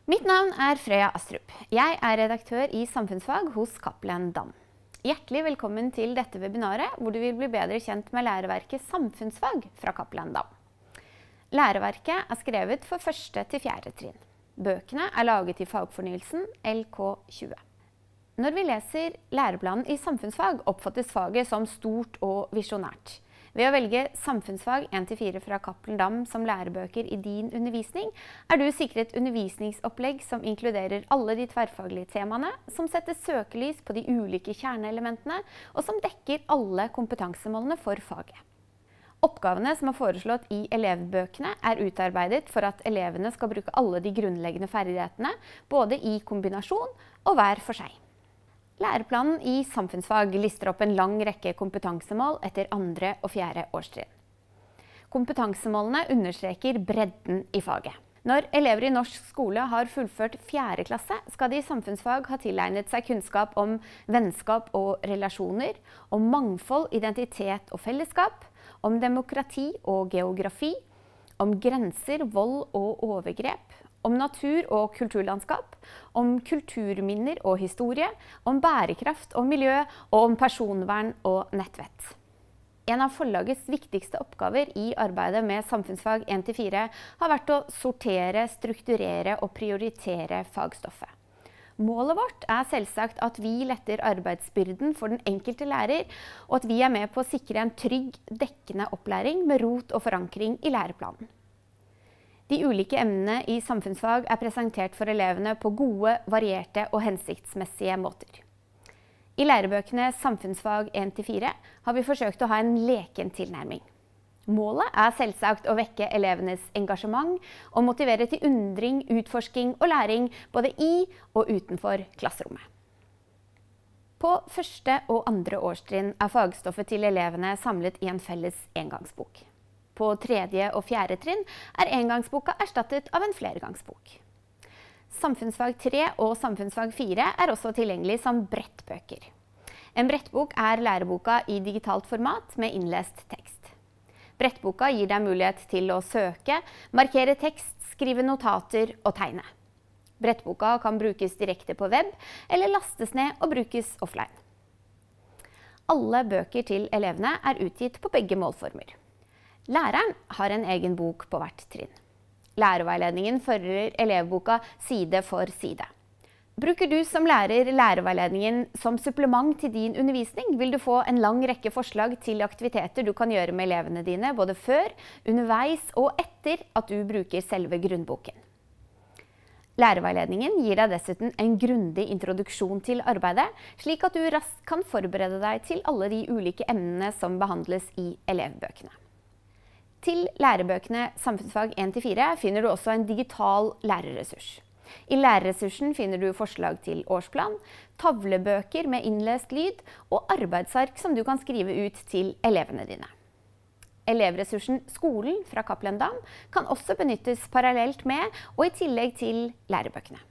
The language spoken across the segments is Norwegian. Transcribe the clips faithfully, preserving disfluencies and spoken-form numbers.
Mitt navn er Freya Astrup. Jeg er redaktør i samfunnsfag hos Cappelen Damm. Hjertelig velkommen til dette webinaret, hvor du vil bli bedre kjent med læreverket Samfunnsfag fra Cappelen Damm. Læreverket er skrevet for første til fjerde trinn. Bøkene er laget i fagfornyelsen L K tjue. Når vi leser læreplanen i samfunnsfag, oppfattes faget som stort og visjonært. Ved å velge samfunnsfag en til fire fra Cappelen Damm som lærebøker i din undervisning, er du sikret undervisningsopplegg som inkluderer alle de tverrfaglige temaene, som setter søkelys på de ulike kjerneelementene, og som dekker alle kompetansemålene for faget. Oppgavene som er foreslått i elevbøkene er utarbeidet for at elevene skal bruke alle de grunnleggende ferdighetene, både i kombinasjon og hver for seg. Læreplanen i samfunnsfag lister opp en lang rekke kompetansemål etter andre og fjerde årstrinn. Kompetansemålene understreker bredden i faget. Når elever i norsk skole har fullført fjerde klasse, skal de i samfunnsfag ha tilegnet seg kunnskap om vennskap og relasjoner, om mangfold, identitet og fellesskap, om demokrati og geografi, om grenser, vold og overgrep, om natur og kulturlandskap, om kulturminner og historie, om bærekraft og miljø, og om personvern og nettvett. En av forlagets viktigste oppgaver i arbeidet med samfunnsfag en til fire har vært å sortere, strukturere og prioritere fagstoffet. Målet vårt er selvsagt at vi letter arbeidsbyrden for den enkelte lærer, og at vi er med på å sikre en trygg, dekkende opplæring med rot og forankring i læreplanen. De ulike emnene i samfunnsfag er presentert for elevene på gode, varierte og hensiktsmessige måter. I lærebøkene Samfunnsfag en til fire har vi forsøkt å ha en leken tilnærming. Målet er selvsagt å vekke elevenes engasjement og motivere til undring, utforsking og læring både i og utenfor klasserommet. På første og andre årstrinn er fagstoffet til elevene samlet i en felles engangsbok. På tredje og fjerde trinn er engangsboka erstattet av en flergangsbok. Samfunnsfag tre og samfunnsfag fire er også tilgjengelig som brettbøker. En brettbok er læreboka i digitalt format med innlest tekst. Brettboka gir deg mulighet til å søke, markere tekst, skrive notater og tegne. Brettboka kan brukes direkte på web, eller lastes ned og brukes offline. Alle bøker til elevene er utgitt på begge målformer. Læreren har en egen bok på hvert trinn. Lærerveiledningen følger elevboka side for side. Bruker du som lærer lærerveiledningen som supplement til din undervisning, vil du få en lang rekke forslag til aktiviteter du kan gjøre med elevene dine, både før, underveis og etter at du bruker selve grunnboken. Lærerveiledningen gir deg dessuten en grundig introduksjon til arbeidet, slik at du raskt kan forberede deg til alle de ulike emnene som behandles i elevbøkene. Til lærebøkene Samfunnsfag en til fire finner du også en digital lærerressurs. I lærerressursen finner du forslag til årsplan, tavlebøker med innlest lyd og arbeidsark som du kan skrive ut til elevene dine. Elevressursen Skolen fra Cappelen Damm kan også benyttes parallelt med og i tillegg til lærebøkene.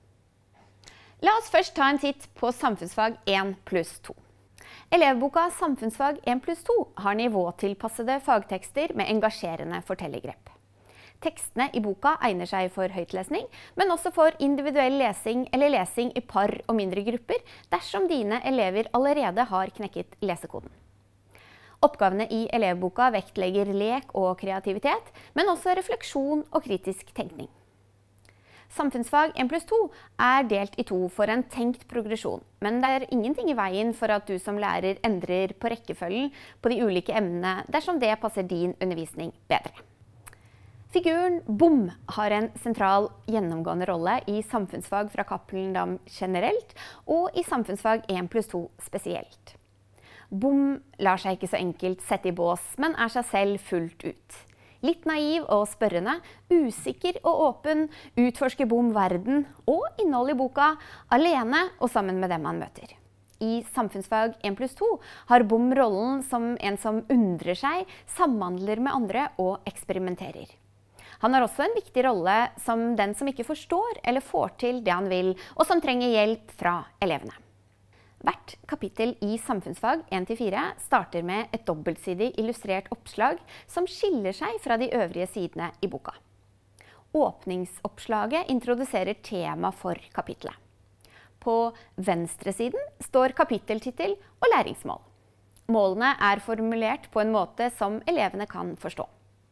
La oss først ta en titt på Samfunnsfag en pluss to. Elevboka Samfunnsfag en pluss to har nivåtilpassede fagtekster med engasjerende fortellergrep. Tekstene i boka egner seg for høytlesning, men også for individuell lesing eller lesing i par og mindre grupper dersom dine elever allerede har knekket lesekoden. Oppgavene i elevboka vektlegger lek og kreativitet, men også refleksjon og kritisk tenkning. Samfunnsfag en pluss to er delt i to for en tenkt progresjon, men det er ingenting i veien for at du som lærer endrer på rekkefølgen på de ulike emnene dersom det passer din undervisning bedre. Figuren Bom har en sentral gjennomgående rolle i samfunnsfag fra Cappelen Damm generelt, og i samfunnsfag en pluss to spesielt. Bom lar seg ikke så enkelt sette i bås, men er seg selv fullt ut. Litt naiv og spørrende, usikker og åpen, utforsker Bom verden og innhold i boka alene og sammen med dem han møter. I Samfunnsfag en pluss to har Bom rollen som en som undrer seg, samhandler med andre og eksperimenterer. Han har også en viktig rolle som den som ikke forstår eller får til det han vil, og som trenger hjelp fra elevene. Hvert kapittel i Samfunnsfag en til fire starter med et dobbeltsidig illustrert oppslag som skiller seg fra de øvrige sidene i boka. åpningsoppslaget introduserer tema for kapitlet. På venstre siden står kapitteltittel og læringsmål. Målene er formulert på en måte som elevene kan forstå.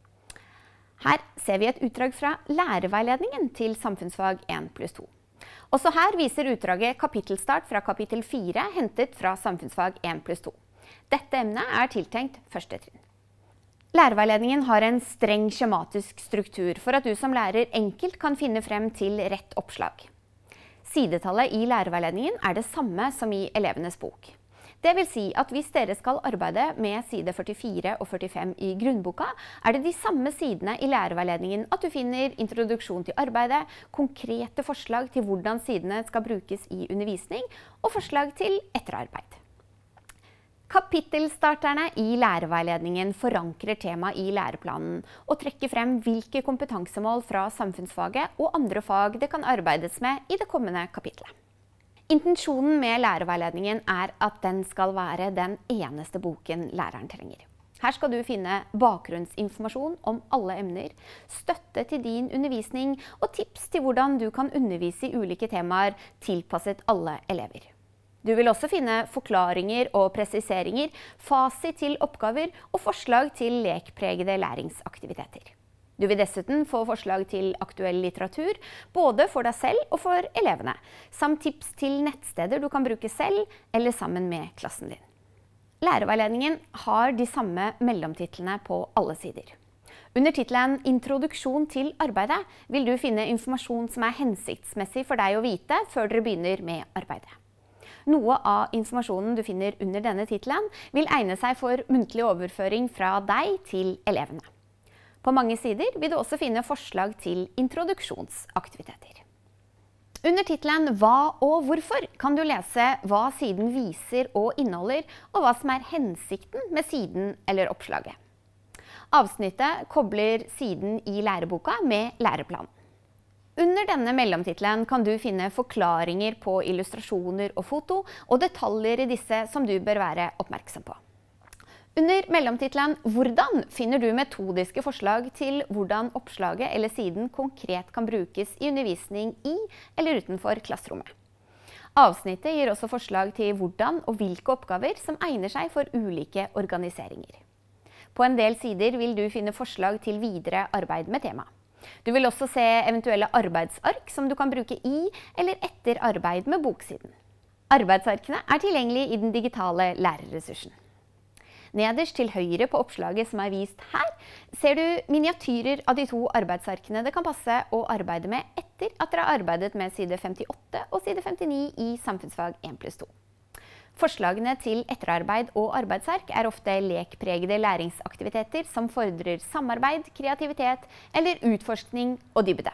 Her ser vi et utdrag fra lærerveiledningen til samfunnsfag én pluss to. Også her viser utdraget kapittelstart fra kapittel fire hentet fra samfunnsfag én pluss to. Dette emnet er tiltenkt første trinn. Lærerveiledningen har en streng skjematisk struktur for at du som lærer enkelt kan finne frem til rett oppslag. Sidetallet i lærerveiledningen er det samme som i elevenes bok. Det vil si at hvis dere skal arbeide med side førtifire og førtifem i grunnboka, er det de samme sidene i lærerveiledningen at du finner introduksjon til arbeidet, konkrete forslag til hvordan sidene skal brukes i undervisning, og forslag til etterarbeid. Kapittelstarterne i lærerveiledningen forankrer temaet i læreplanen og trekker frem hvilke kompetansemål fra samfunnsfaget og andre fag det kan arbeides med i det kommende kapitlet. Intensjonen med lærerveiledningen er at den skal være den eneste boken læreren trenger. Her skal du finne bakgrunnsinformasjon om alle emner, støtte til din undervisning og tips til hvordan du kan undervise i ulike temaer tilpasset alle elever. Du vil også finne forklaringer og presiseringer, fasit til oppgaver og forslag til lekpregede læringsaktiviteter. Du vil dessuten få forslag til aktuell litteratur, både for deg selv og for elevene, samt tips til nettsteder du kan bruke selv eller sammen med klassen din. Lærerveiledningen har de samme mellomtitlene på alle sider. Under titelen «Introduksjon til arbeidet» vil du finne informasjon som er hensiktsmessig for deg å vite før dere begynner med arbeidet. Noe av informasjonen du finner under denne titelen vil egne seg for muntlig overføring fra deg til elevene. På mange sider vil du også finne forslag til introduksjonsaktiviteter. Under titelen «Hva og hvorfor» kan du lese hva siden viser og inneholder, og hva som er hensikten med siden eller oppslaget. Avsnittet kobler siden i læreboka med læreplanen. Under denne mellomtitelen kan du finne forklaringer på illustrasjoner og foto, og detaljer i disse som du bør være oppmerksom på. Under mellomtitelen «Hvordan» finner du metodiske forslag til hvordan oppslaget eller siden konkret kan brukes i undervisning i eller utenfor klasserommet. Avsnittet gir også forslag til hvordan og hvilke oppgaver som egner seg for ulike organiseringer. På en del sider vil du finne forslag til videre arbeid med tema. Du vil også se eventuelle arbeidsark som du kan bruke i eller etter arbeid med boksiden. Arbeidsarkene er tilgjengelige i den digitale lærerressursen. Nederst til høyre på oppslaget som er vist her, ser du miniatyrer av de to arbeidsarkene det kan passe å arbeide med etter at dere har arbeidet med side femtiåtte og side femtini i samfunnsfag én pluss to. Forslagene til etterarbeid og arbeidsark er ofte lekpregede læringsaktiviteter som fordrer samarbeid, kreativitet eller utforskning og dybde.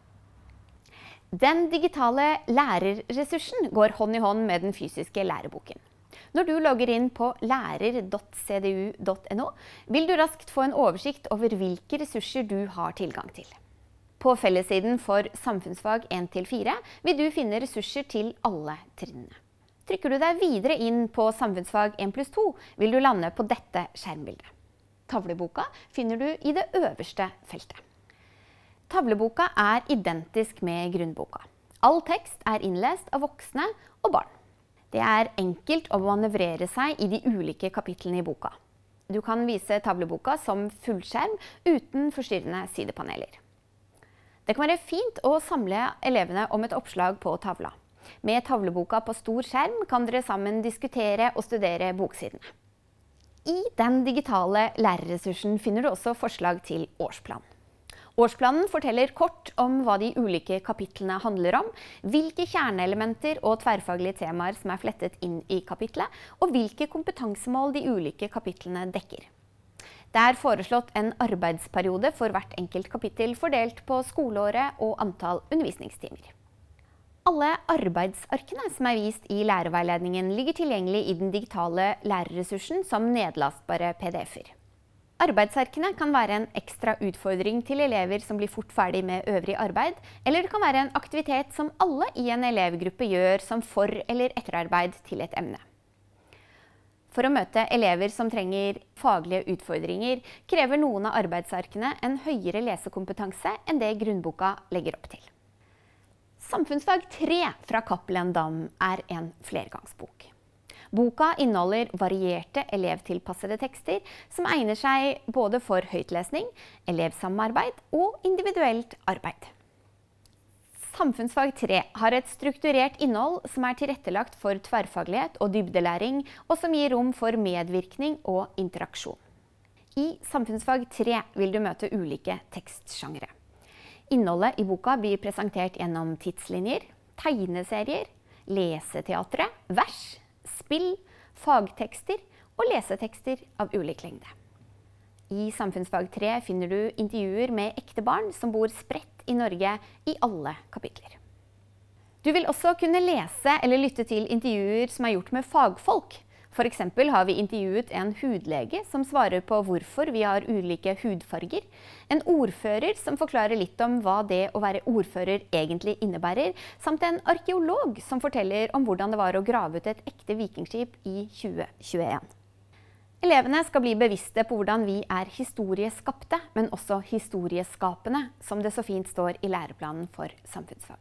Den digitale lærerressursen går hånd i hånd med den fysiske læreboken. Når du logger inn på lærer punktum c d u punktum n o, vil du raskt få en oversikt over hvilke ressurser du har tilgang til. På fellessiden for samfunnsfag én til fire vil du finne ressurser til alle trinnene. Trykker du deg videre inn på samfunnsfag én pluss to, vil du lande på dette skjermbildet. Tavleboka finner du i det øverste feltet. Tavleboka er identisk med grunnboka. All tekst er innlest av voksne og barn. Det er enkelt å manøvrere seg i de ulike kapitlene i boka. Du kan vise tavleboka som fullskjerm uten forstyrrende sidepaneler. Det kan være fint å samle elevene om et oppslag på tavla. Med tavleboka på stor skjerm kan dere sammen diskutere og studere boksidene. I den digitale lærerressursen finner du også forslag til årsplan. Årsplanen forteller kort om hva de ulike kapitlene handler om, hvilke kjerneelementer og tverrfaglige temaer som er flettet inn i kapitlet, og hvilke kompetansemål de ulike kapitlene dekker. Det er foreslått en arbeidsperiode for hvert enkelt kapittel fordelt på skoleåret og antall undervisningstimer. Alle arbeidsarkene som er vist i lærerveiledningen ligger tilgjengelig i den digitale lærerressursen som nedlastbare P D F-er. Arbeidsarkene kan være en ekstra utfordring til elever som blir fort ferdig med øvrig arbeid, eller det kan være en aktivitet som alle i en elevgruppe gjør som for- eller etterarbeid til et emne. For å møte elever som trenger faglige utfordringer, krever noen av arbeidsarkene en høyere lesekompetanse enn det grunnboka legger opp til. Samfunnsfag tre fra Cappelen Damm er en flergangsbok. Boka inneholder varierte elevtilpassede tekster som egner seg både for høytlesning, elevsamarbeid og individuelt arbeid. Samfunnsfag tre har et strukturert innhold som er tilrettelagt for tverrfaglighet og dybdelæring, og som gir rom for medvirkning og interaksjon. I Samfunnsfag tre vil du møte ulike tekstsjangre. Innholdet i boka blir presentert gjennom tidslinjer, tegneserier, leseteatre, vers, spill, fagtekster og lesetekster av ulik lengde. I Samfunnsfag tre finner du intervjuer med ekte barn som bor spredt i Norge i alle kapitler. Du vil også kunne lese eller lytte til intervjuer som er gjort med fagfolk. For eksempel har vi intervjuet en hudlege som svarer på hvorfor vi har ulike hudfarger, en ordfører som forklarer litt om hva det å være ordfører egentlig innebærer, samt en arkeolog som forteller om hvordan det var å grave ut et ekte vikingskip i tjue tjueen. Elevene skal bli bevisste på hvordan vi er historieskapte, men også historieskapende, som det så fint står i læreplanen for samfunnsfag.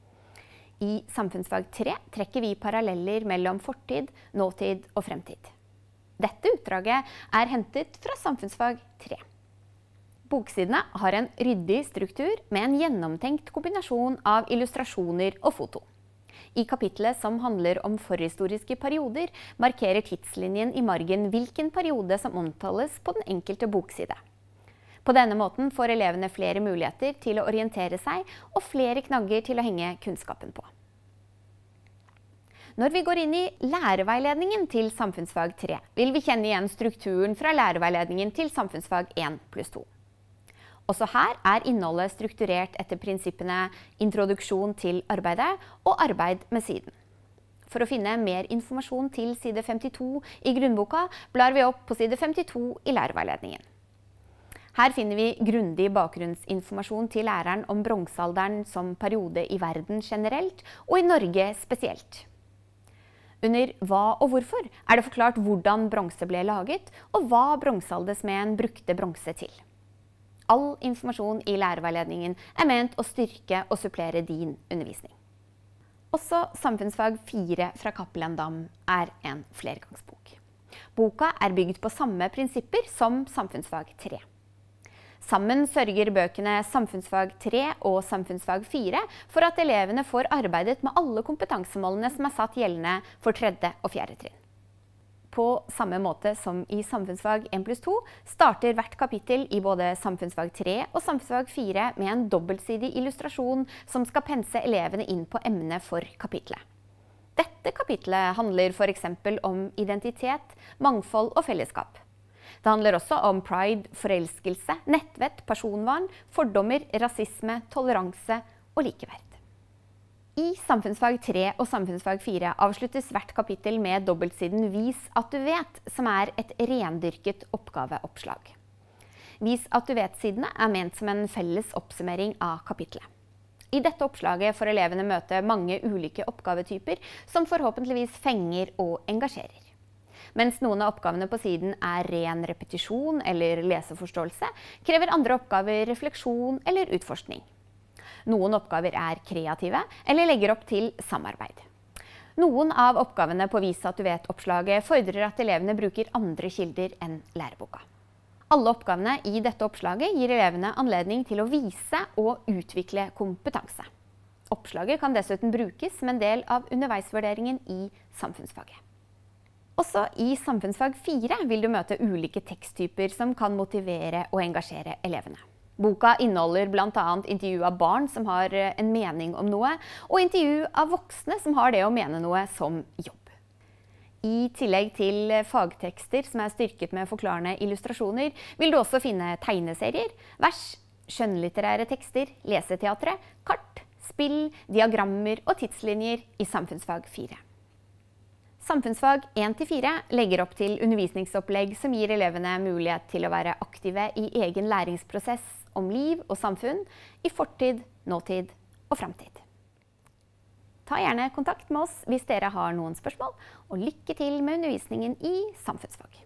I Samfunnsfag tre trekker vi paralleller mellom fortid, nåtid og fremtid. Dette utdraget er hentet fra Samfunnsfag tre. Boksidene har en ryddig struktur med en gjennomtenkt kombinasjon av illustrasjoner og foto. I kapitlet som handler om forhistoriske perioder, markerer tidslinjen i margen hvilken periode som omtales på den enkelte bokside. På denne måten får elevene flere muligheter til å orientere seg og flere knagger til å henge kunnskapen på. Når vi går inn i læreveiledningen til Samfunnsfag tre, vil vi kjenne igjen strukturen fra læreveiledningen til Samfunnsfag én pluss to. Også her er innholdet strukturert etter prinsippene introduksjon til arbeidet og arbeid med siden. For å finne mer informasjon til side femtito i grunnboka, blar vi opp på side femtito i læreveiledningen. Her finner vi grundig bakgrunnsinformasjon til læreren om bronsealderen som periode i verden generelt, og i Norge spesielt. Under hva og hvorfor er det forklart hvordan bronse ble laget, og hva bronsealdersmeden brukte bronse til. All informasjon i læreveiledningen er ment å styrke og supplere din undervisning. Også Samfunnsfag fire fra Cappelen Damm er en flergangsbok. Boka er bygd på samme prinsipper som Samfunnsfag tre. Sammen sørger bøkene Samfunnsfag tre og Samfunnsfag fire for at elevene får arbeidet med alle kompetansemålene som er satt gjeldende for tredje og fjerde trinn. På samme måte som i Samfunnsfag én pluss to starter hvert kapittel i både Samfunnsfag tre og Samfunnsfag fire med en dobbeltsidig illustrasjon som skal pense elevene inn på emnet for kapitlet. Dette kapitlet handler for eksempel om identitet, mangfold og fellesskap. Det handler også om pride, forelskelse, nettvett, personvern, fordommer, rasisme, toleranse og likeverd. I Samfunnsfag tre og Samfunnsfag fire avsluttes hvert kapittel med dobbeltsiden Vis at du vet, som er et rendyrket oppgaveoppslag. Vis at du vet-sidene er ment som en felles oppsummering av kapitlet. I dette oppslaget får elevene møte mange ulike oppgavetyper som forhåpentligvis fenger og engasjerer. Mens noen av oppgavene på siden er ren repetisjon eller leseforståelse, krever andre oppgaver refleksjon eller utforskning. Noen oppgaver er kreative eller legger opp til samarbeid. Noen av oppgavene på Vis at du vet-oppslaget fordrer at elevene bruker andre kilder enn læreboka. Alle oppgavene i dette oppslaget gir elevene anledning til å vise og utvikle kompetanse. Oppslaget kan dessuten brukes som en del av underveisvurderingen i samfunnsfaget. Også i Samfunnsfag fire vil du møte ulike teksttyper som kan motivere og engasjere elevene. Boka inneholder blant annet intervju av barn som har en mening om noe, og intervju av voksne som har det å mene noe som jobb. I tillegg til fagtekster som er styrket med forklarende illustrasjoner, vil du også finne tegneserier, vers, skjønnlitterære tekster, leseteatre, kart, spill, diagrammer og tidslinjer i Samfunnsfag fire. Samfunnsfag én til fire legger opp til undervisningsopplegg som gir elevene mulighet til å være aktive i egen læringsprosess om liv og samfunn, i fortid, nåtid og fremtid. Ta gjerne kontakt med oss hvis dere har noen spørsmål, og lykke til med undervisningen i samfunnsfag.